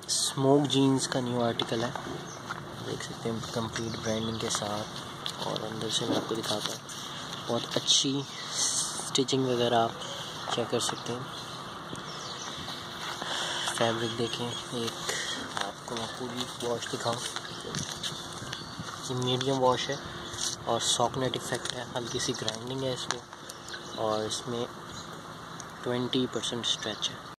Smoke genes का new article है, देख सकते हैं कंप्लीट ब्रांडिंग के साथ। और अंदर से मैं आपको दिखाता हूँ, बहुत अच्छी स्टिचिंग वगैरह आप चेक कर सकते हैं। फैब्रिक देखें, एक आपको मैं पूरी वॉश दिखाऊँ, ये मीडियम वॉश है और सॉकनेट इफेक्ट है, हल्की सी ग्राइंडिंग है इसमें और इसमें 20% स्ट्रेच है।